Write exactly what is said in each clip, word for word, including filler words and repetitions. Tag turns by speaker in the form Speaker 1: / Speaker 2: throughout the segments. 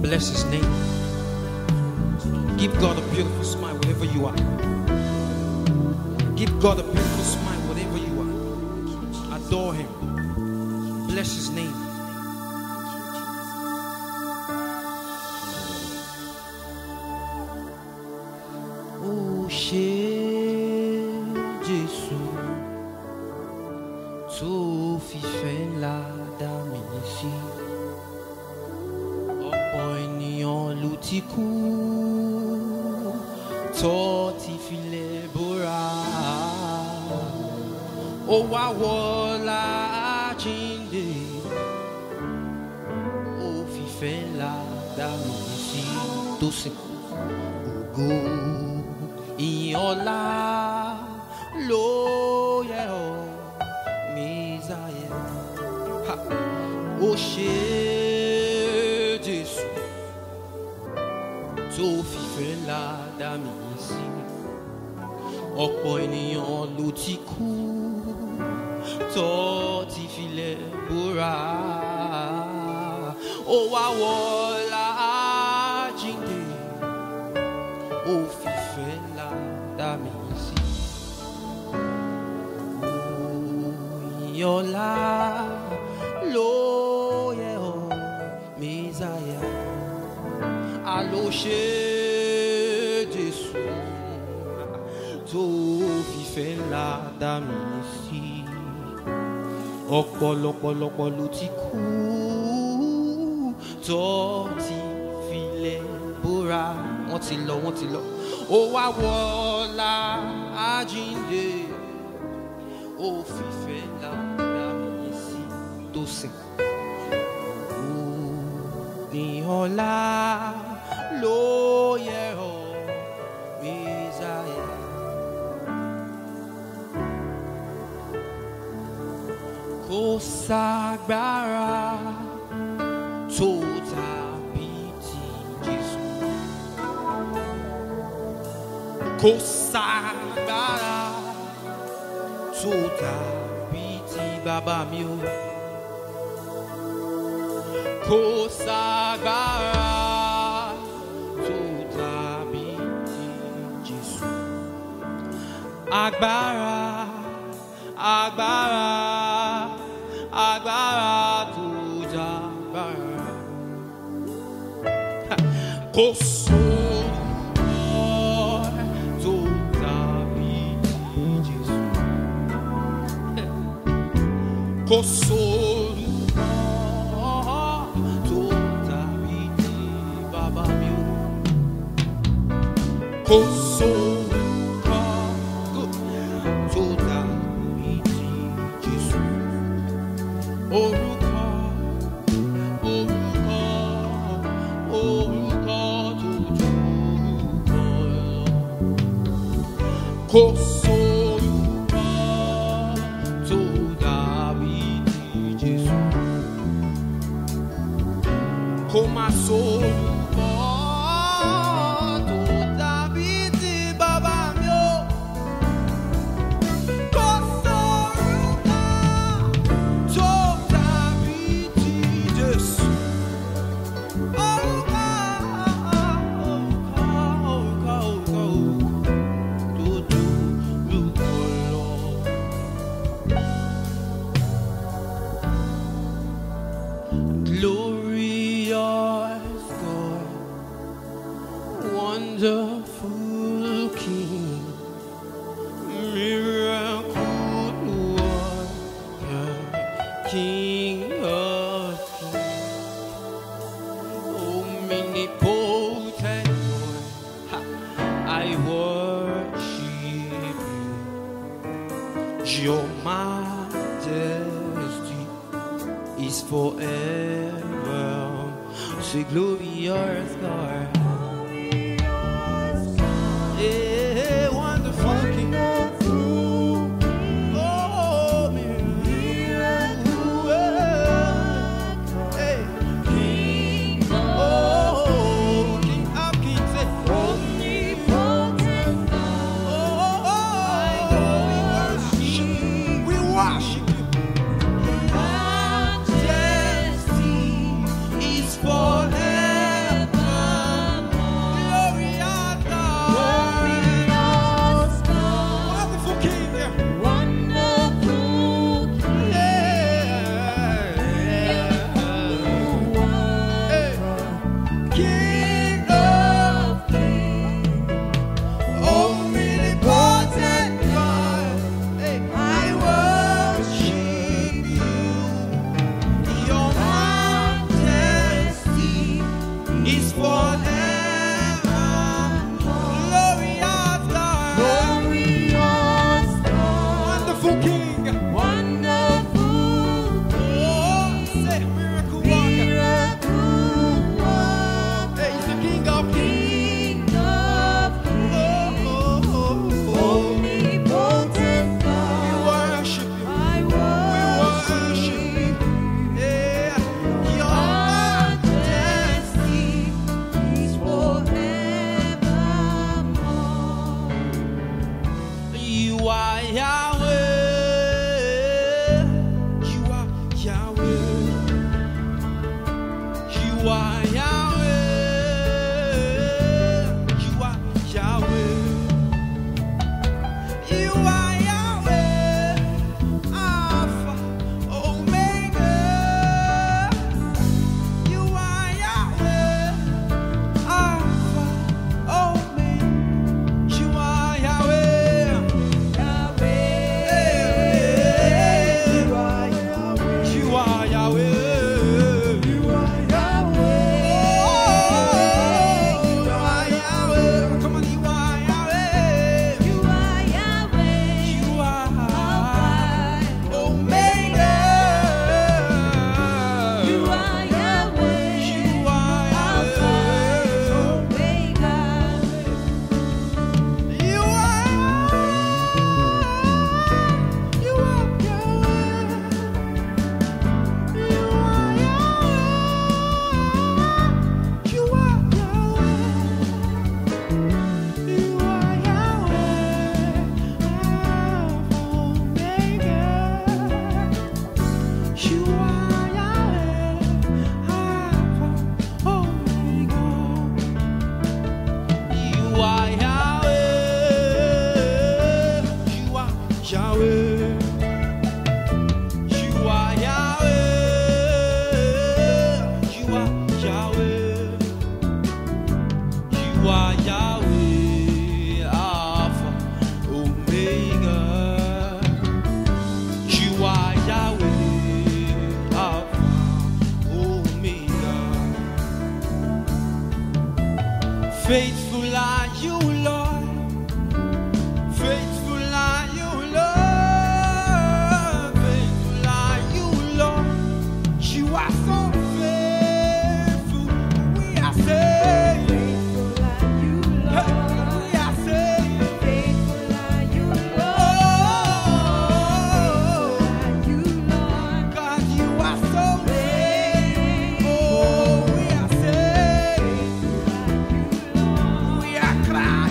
Speaker 1: Bless his name. Give God a beautiful smile wherever you are. Give God a beautiful smile wherever you are. Adore him. Bless his name. Oh, Jésus, tout fait la dame ici. Lutiku toti file bora o wa wola chinde o fife la dami si Tosin ogo iola lo ye o Messiah ha o she tó fìfẹ́ ńlá dá mi sí. Ọ̀pọ̀ ènìyàn ló ti kú tó ti filẹ̀ búra. Ó wá wọlá jíǹde, ó fìfẹ́ ńlá dá mi sí. Òyìnlá ló yẹ ọ́ Messiah. Allo ṣe Jésù tó fìfẹ́ ńlá dá mi sí. Ọ̀pọ̀lọpọ̀lọpọ̀ ló ti kú tó ti filẹ̀ búra. Wọ́n ti lọ, wọ́n ti lọ. Ó wá wọlá àjíǹde, ó fìfẹ́ ńlá dá mi sí. Tosin. Ní ọlá lo ye o Messiah. Kò ságbára tó dàbí ti Jésù. Kò ságbára tó dàbí ti bàbá mi o. Kò ságbára agbára, agbára, agbára tó jágbára. Kò sóhun tó dàbí ti Jésù. Kò sóhun tó dàbí ti bàbá mi o. Kò sóhun orúkọ, orúkọ, orúkọ tó ju orúkọ lọ. Kò sórúkọ tó dàbí ti Jésù. Kò má sórúkọ tó dàbí ti bàbá mi o. Kò sórúkọ tó glorious God, wonderful King, miracle worker, King of kings, omnipotent Lord, I worship you. Your majesty is forever. Say glorious God. Yeah, wonderful King. Oh, miracle worker. Hey, King. Oh, King of kings. Omnipotent God. Oh, we worship. We worship. Forever. are Yahweh. You are Yahweh. You are Yahweh. Alpha, Omega. You are Yahweh. Alpha, Omega. You are Yahweh. You are Yahweh. Faithful are you, Lord. Faithful are you, Lord. Faithful are you, Lord. You are so faithful. We are saved. Faithful are you, Lord. We are saved. Faithful are you, Lord. Faithful are you, Lord. God, you are so faithful. Oh, we are saved. We are crying.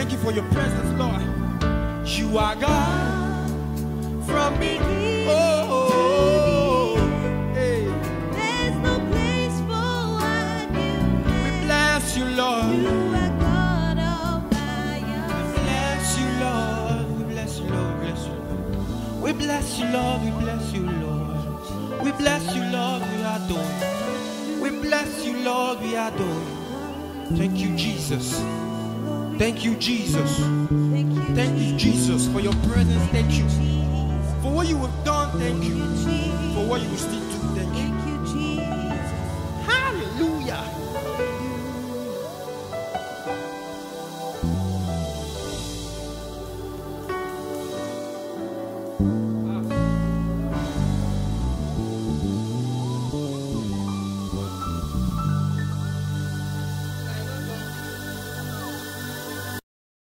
Speaker 1: Thank you for your presence, Lord. You are God from beginning. Oh, oh, oh. Hey.
Speaker 2: There's no place for argument.
Speaker 1: We bless you, Lord.
Speaker 2: You are God all by yourself.
Speaker 1: Bless you, Lord. We bless you, Lord. Bless you, Lord. We bless you, Lord. We bless you, Lord. We bless you, Lord. We adore you. We bless you, Lord. We adore you. Thank you, Jesus. Thank you, Jesus.
Speaker 2: Thank you,
Speaker 1: Thank you, Jesus, for your presence. Thank you for what you have done. Thank you for what you will still do. Thank you.
Speaker 2: Thank you, Jesus.
Speaker 1: Hallelujah.